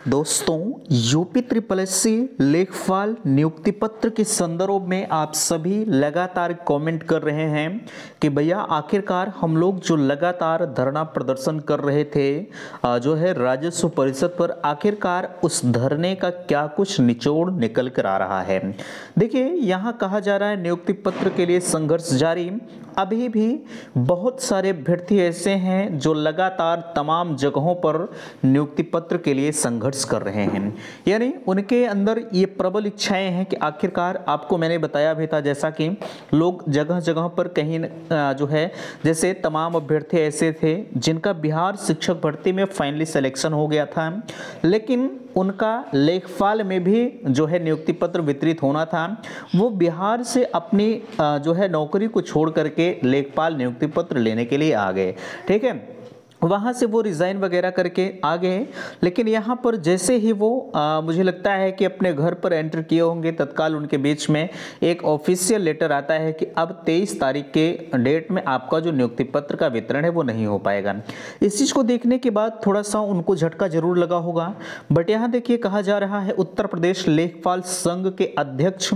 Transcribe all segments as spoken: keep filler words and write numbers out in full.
दोस्तों, UP triple S C लेखपाल नियुक्ति पत्र के संदर्भ में आप सभी लगातार कमेंट कर रहे हैं कि भैया आखिरकार हम लोग जो लगातार धरना प्रदर्शन कर रहे थे आ, जो है राजस्व परिषद पर, आखिरकार उस धरने का क्या कुछ निचोड़ निकल कर आ रहा है। देखिए, यहाँ कहा जा रहा है नियुक्ति पत्र के लिए संघर्ष जारी। अभी भी बहुत सारे अभ्यर्थी ऐसे हैं जो लगातार तमाम जगहों पर नियुक्ति पत्र के लिए संघर्ष कर रहे हैं, यानी उनके अंदर ये प्रबल इच्छाएं हैं कि आखिरकार, आपको मैंने बताया भी था जैसा कि लोग जगह जगह पर कहीं जो है, जैसे तमाम अभ्यर्थी ऐसे थे जिनका बिहार शिक्षक भर्ती में फाइनली सिलेक्शन हो गया था, लेकिन उनका लेखपाल में भी जो है नियुक्ति पत्र वितरित होना था। वो बिहार से अपनी जो है नौकरी को छोड़ करके लेखपाल नियुक्ति पत्र लेने के लिए आ गए। ठीक है, वहाँ से वो रिज़ाइन वगैरह करके आ गए, लेकिन यहाँ पर जैसे ही वो आ, मुझे लगता है कि अपने घर पर एंटर किए होंगे, तत्काल उनके बीच में एक ऑफिशियल लेटर आता है कि अब तेईस तारीख के डेट में आपका जो नियुक्ति पत्र का वितरण है वो नहीं हो पाएगा। इस चीज़ को देखने के बाद थोड़ा सा उनको झटका जरूर लगा होगा। बट यहाँ देखिए, कहा जा रहा है उत्तर प्रदेश लेखपाल संघ के अध्यक्ष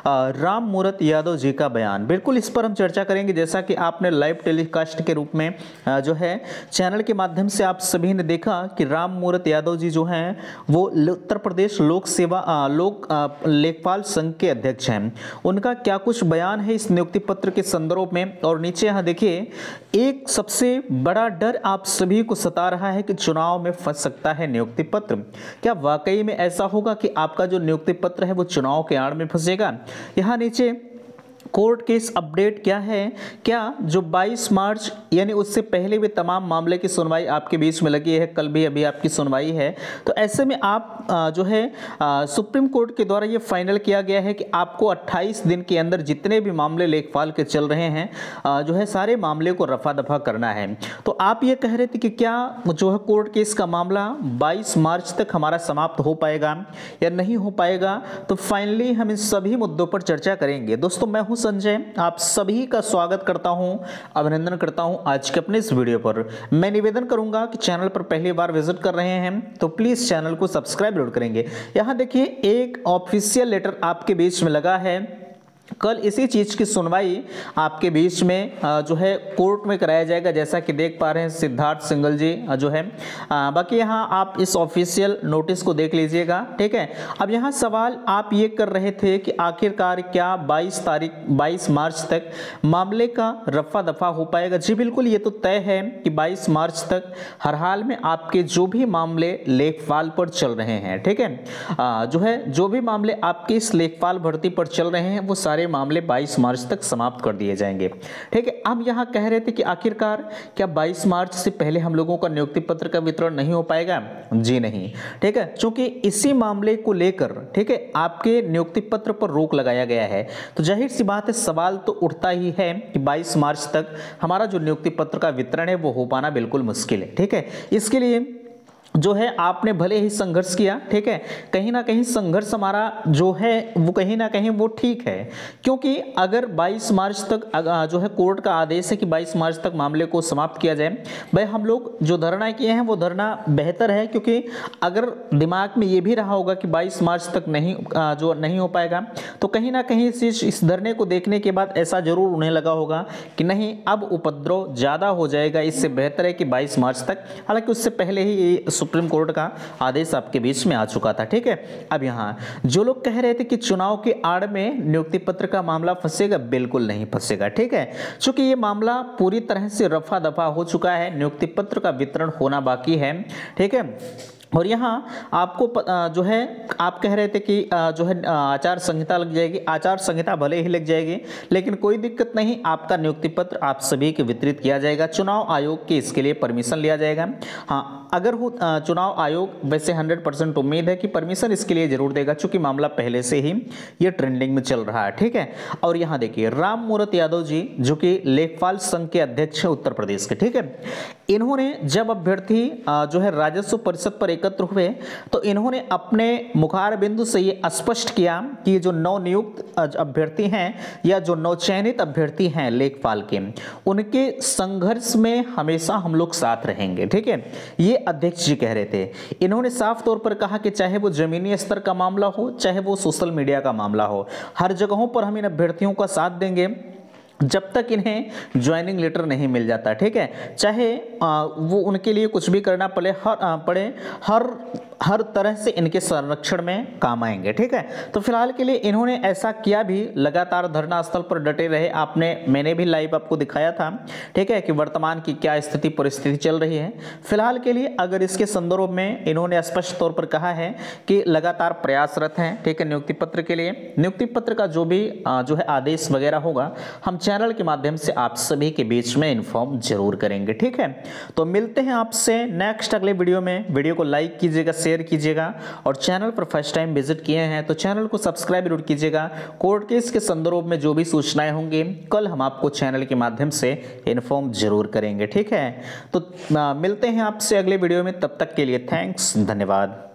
राम मूरत यादव जी का बयान। बिल्कुल इस पर हम चर्चा करेंगे, जैसा कि आपने लाइव टेलीकास्ट के रूप में जो है चैनल के माध्यम से आप सभी ने देखा कि राम मूरत यादव जी जो हैं वो उत्तर प्रदेश लोक सेवा लोक लेखपाल संघ के अध्यक्ष हैं। उनका क्या कुछ बयान है इस नियुक्ति पत्र के संदर्भ में। और नीचे यहाँ देखिए, एक सबसे बड़ा डर आप सभी को सता रहा है कि चुनाव में फंस सकता है नियुक्ति पत्र। क्या वाकई में ऐसा होगा कि आपका जो नियुक्ति पत्र है वो चुनाव के आड़ में फंसेगा? यहाँ नीचे कोर्ट केस अपडेट क्या है, क्या जो बाईस मार्च यानी उससे पहले भी तमाम मामले की सुनवाई आपके बीच में लगी है, कल भी अभी आपकी सुनवाई है, तो ऐसे में आप जो है सुप्रीम कोर्ट के द्वारा ये फाइनल किया गया है कि आपको अट्ठाईस दिन के अंदर जितने भी मामले लेखपाल के चल रहे हैं जो है सारे मामले को रफा दफा करना है। तो आप ये कह रहे थे कि क्या जो है कोर्ट केस का मामला बाईस मार्च तक हमारा समाप्त हो पाएगा या नहीं हो पाएगा? तो फाइनली हम इन सभी मुद्दों पर चर्चा करेंगे। दोस्तों, मैं हूं संजय, आप सभी का स्वागत करता हूं, अभिनंदन करता हूं आज के अपने इस वीडियो पर। मैं निवेदन करूंगा कि चैनल पर पहली बार विजिट कर रहे हैं तो प्लीज चैनल को सब्सक्राइब जरूर करेंगे। यहां देखिए, एक ऑफिशियल लेटर आपके बीच में लगा है। कल इसी चीज की सुनवाई आपके बीच में जो है कोर्ट में कराया जाएगा, जैसा कि देख पा रहे हैं सिद्धार्थ सिंघल जी जो है। बाकी यहाँ आप इस ऑफिशियल नोटिस को देख लीजिएगा। ठीक है, अब यहाँ सवाल आप ये कर रहे थे कि आखिरकार क्या बाईस तारीख बाईस मार्च तक मामले का रफा दफा हो पाएगा? जी बिल्कुल, ये तो तय है कि बाईस मार्च तक हर हाल में आपके जो भी मामले लेखपाल पर चल रहे हैं, ठीक है, जो है जो भी मामले आपके इस लेखपाल भर्ती पर चल रहे हैं वो सारे मामले बाईस मार्च तक समाप्त कर दिए जाएंगे। ठीक है, अब यहां कह रहे थे कि आखिरकार क्या बाईस मार्च से पहले हम लोगों का नियुक्ति पत्र का वितरण नहीं हो पाएगा? जी नहीं। ठीक है, क्योंकि इसी मामले को लेकर, ठीक है, आपके नियुक्ति पत्र पर रोक लगाया गया है, तो जाहिर सी बात है सवाल तो उठता ही है कि बाईस मार्च तक हमारा जो नियुक्ति पत्र का वितरण है वो हो पाना बिल्कुल मुश्किल है। ठीक है, इसके लिए जो है आपने भले ही संघर्ष किया, ठीक है, कहीं ना कहीं संघर्ष हमारा जो है वो कहीं ना कहीं वो ठीक है, क्योंकि अगर बाईस मार्च तक जो है कोर्ट का आदेश है कि बाईस मार्च तक मामले को समाप्त किया जाए, भाई हम लोग जो धरना किए हैं वो धरना बेहतर है, क्योंकि अगर दिमाग में ये भी रहा होगा कि बाईस मार्च तक नहीं जो नहीं हो पाएगा, तो कहीं ना कहीं इस इस धरने को देखने के बाद ऐसा जरूर उन्हें लगा होगा कि नहीं, अब उपद्रव ज़्यादा हो जाएगा, इससे बेहतर है कि बाईस मार्च तक। हालांकि उससे पहले ही सुप्रीम कोर्ट का आदेश आपके बीच में आ चुका था। ठीक है, अब यहाँ जो लोग कह रहे थे कि चुनाव के आड़ में नियुक्ति पत्र का मामला फंसेगा, बिल्कुल नहीं फंसेगा। ठीक है, क्योंकि ये मामला पूरी तरह से रफा दफा हो चुका है, नियुक्ति पत्र का वितरण होना बाकी है। ठीक है, और यहाँ आपको जो है आप कह रहे थे कि जो है आचार संहिता लग जाएगी, आचार संहिता भले ही लग जाएगी, लेकिन कोई दिक्कत नहीं, आपका नियुक्ति पत्र आप सभी के वितरित किया जाएगा। चुनाव आयोग के इसके लिए परमिशन लिया जाएगा। हाँ, अगर हो चुनाव आयोग, वैसे हंड्रेड परसेंट उम्मीद है कि परमिशन इसके लिए जरूर देगा, चूंकि मामला पहले से ही ये ट्रेंडिंग में चल रहा है। ठीक है, और यहाँ देखिए राम मूरत यादव जी जो कि लेखपाल संघ के अध्यक्ष है उत्तर प्रदेश के, ठीक है, इन्होंने जब अभ्यर्थी जो है राजस्व परिषद पर एकत्र हुए तो इन्होंने अपने मुखार बिंदु से ये स्पष्ट किया कि ये जो नवनियुक्त अभ्यर्थी हैं या जो नवचयनित अभ्यर्थी हैं लेखपाल के, उनके संघर्ष में हमेशा हम लोग साथ रहेंगे। ठीक है, ये अध्यक्ष जी कह रहे थे। इन्होंने साफ तौर पर कहा कि चाहे वो जमीनी स्तर का मामला हो, चाहे वो सोशल मीडिया का मामला हो, हर जगहों पर हम इन अभ्यर्थियों का साथ देंगे जब तक इन्हें ज्वाइनिंग लेटर नहीं मिल जाता। ठीक है, चाहे आ, वो उनके लिए कुछ भी करना पड़े, हर आ, पड़े हर हर तरह से इनके संरक्षण में काम आएंगे। ठीक है, तो फिलहाल के लिए इन्होंने ऐसा किया भी, लगातार धरना स्थल पर डटे रहे। आपने मैंने भी लाइव आपको दिखाया था, ठीक है, कि वर्तमान की क्या स्थिति परिस्थिति चल रही है। फिलहाल के लिए अगर इसके संदर्भ में इन्होंने स्पष्ट तौर पर कहा है कि लगातार प्रयासरत हैं। ठीक है, नियुक्ति पत्र के लिए, नियुक्ति पत्र का जो भी आ, जो है आदेश वगैरह होगा, हम चैनल के माध्यम से आप सभी के बीच में इन्फॉर्म जरूर करेंगे। ठीक है, तो मिलते हैं आपसे नेक्स्ट अगले वीडियो में। वीडियो को लाइक कीजिएगा, शेयर कीजिएगा, और चैनल पर फर्स्ट टाइम विजिट किए हैं तो चैनल को सब्सक्राइब जरूर कीजिएगा। कोर्ट केस के संदर्भ में जो भी सूचनाएं होंगी कल हम आपको चैनल के माध्यम से इन्फॉर्म जरूर करेंगे। ठीक है, तो मिलते हैं आपसे अगले वीडियो में, तब तक के लिए थैंक्स, धन्यवाद।